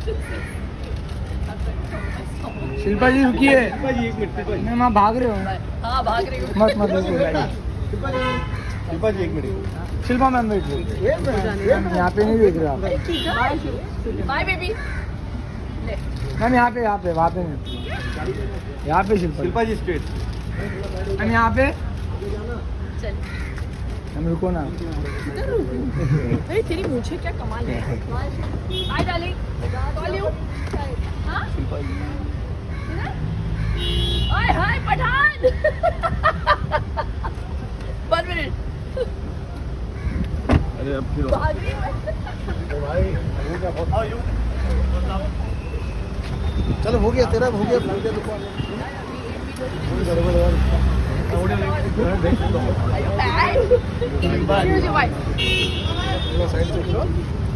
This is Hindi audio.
शिल्पा जी रुकिए, मैं वहाँ भाग रहे हो। हाँ भाग रही हूँ। मत मत Shilpa ji 1 minute. Shilpa ma'am wait, यहाँ पे नहीं देख रहे आप। Bye baby. मैम यहाँ पे वहाँ पे नहीं, यहाँ पे शिल्पा जी स्ट्रेट। मैम यहाँ पे। चल हम रुको ना। अरे तेरी मुझे क्या कमाल है। Hi darling, call you. हाँ ओए हाय पठान। 1 मिनट। अरे अब फिर भाग रही हूँ मैं। चलो हो गया तेरा, हो गया Are you bad? Here's your wife. Side से